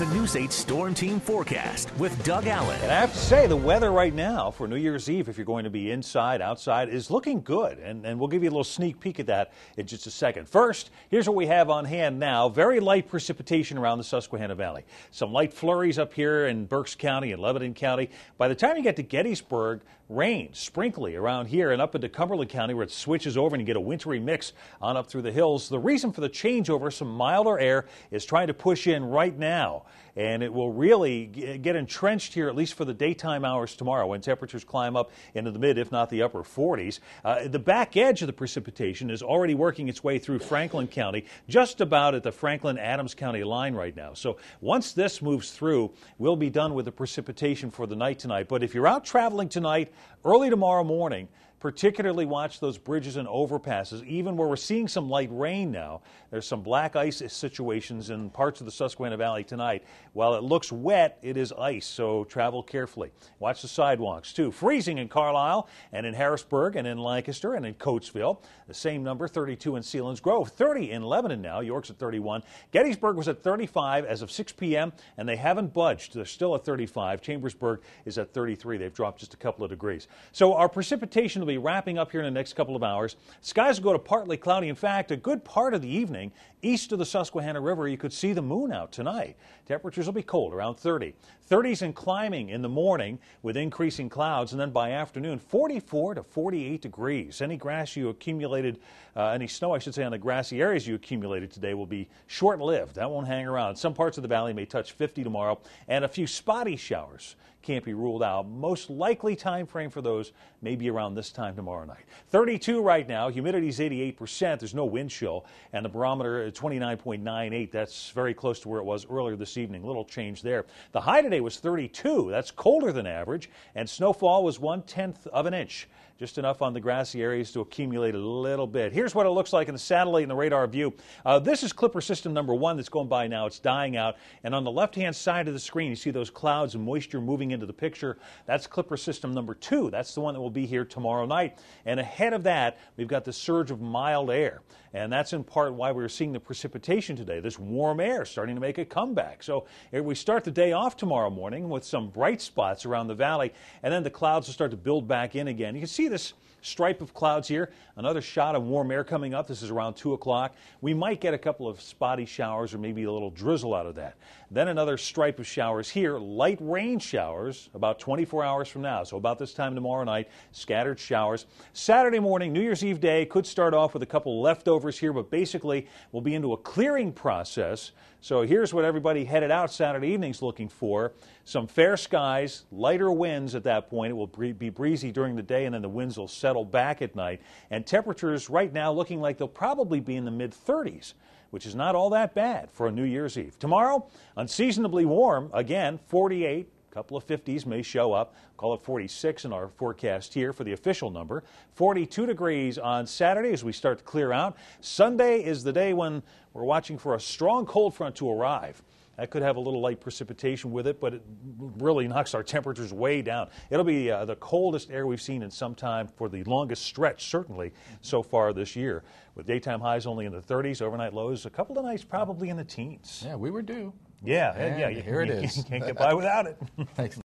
the News 8 Storm Team forecast with Doug Allen. And I have to say, the weather right now for New Year's Eve, if you're going to be inside, outside, is looking good. And we'll give you a little sneak peek at that in just a second. First, here's what we have on hand now. Very light precipitation around the Susquehanna Valley. Some light flurries up here in Berks County and Lebanon County. By the time you get to Gettysburg, rain, sprinkly around here and up into Cumberland County where it switches over and you get a wintry mix on up through the hills. The reason for the changeover, some milder air is trying to push in right now. And it will really get entrenched here, at least for the daytime hours tomorrow, when temperatures climb up into the mid, if not the upper 40s. The back edge of the precipitation is already working its way through Franklin County, just about at the Franklin-Adams County line right now. So once this moves through, we'll be done with the precipitation for the night tonight. But if you're out traveling tonight, early tomorrow morning, particularly watch those bridges and overpasses, even where we're seeing some light rain now. There's some black ice situations in parts of the Susquehanna Valley tonight. While it looks wet, it is ice, so travel carefully. Watch the sidewalks, too. Freezing in Carlisle and in Harrisburg and in Lancaster and in Coatesville. The same number, 32 in Selinsgrove, 30 in Lebanon now. York's at 31. Gettysburg was at 35 as of 6 p.m., and they haven't budged. They're still at 35. Chambersburg is at 33. They've dropped just a couple of degrees. So our precipitation will be wrapping up here in the next couple of hours. Skies will go to partly cloudy. In fact, a good part of the evening east of the Susquehanna River, you could see the moon out tonight. Temperatures will be cold, around 30. 30s and climbing in the morning with increasing clouds, and then by afternoon, 44 to 48 degrees. Any grass you accumulated, any snow, I should say, on the grassy areas you accumulated today will be short-lived. That won't hang around. Some parts of the valley may touch 50 tomorrow, and a few spotty showers can't be ruled out. Most likely time frame for those may be around this time tomorrow night. 32 right now. Humidity is 88%. There's no wind chill. And the barometer at 29.98. That's very close to where it was earlier this evening. Little change there. The high today was 32. That's colder than average. And snowfall was 1/10 of an inch. Just enough on the grassy areas to accumulate a little bit. Here's what it looks like in the satellite and the radar view. This is Clipper System number 1 that's going by now. It's dying out. And on the left-hand side of the screen, you see those clouds and moisture moving into the picture. That's Clipper System number 2. That's the one that will be here tomorrow night. And ahead of that, we've got the surge of mild air. And that's in part why we're seeing the precipitation today. This warm air starting to make a comeback. So we start the day off tomorrow morning with some bright spots around the valley, and then the clouds will start to build back in again. You can see this stripe of clouds here. Another shot of warm air coming up. This is around 2 o'clock. We might get a couple of spotty showers or maybe a little drizzle out of that. Then another stripe of showers here. Light rain showers about 24 hours from now. So about this time tomorrow night, scattered showers. Saturday morning, New Year's Eve day, could start off with a couple leftovers here, but basically we'll be into a clearing process. So here's what everybody headed out Saturday evening's looking for. Some fair skies, lighter winds at that point. It will be breezy during the day, and then the winds will settle back at night. And temperatures right now looking like they'll probably be in the mid-30s, which is not all that bad for a New Year's Eve. Tomorrow, unseasonably warm, again, 48. A couple of 50s may show up. Call it 46 in our forecast here for the official number. 42 degrees on Saturday as we start to clear out. Sunday is the day when we're watching for a strong cold front to arrive. That could have a little light precipitation with it, but it really knocks our temperatures way down. It'll be the coldest air we've seen in some time for the longest stretch, certainly, so far this year. With daytime highs only in the 30s, overnight lows, a couple of nights probably in the teens. Yeah, we were due. Yeah, And here it is. You can't get by without it. Thanks.